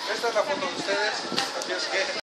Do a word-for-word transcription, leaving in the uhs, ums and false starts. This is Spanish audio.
Esta es la foto de ustedes, así es que...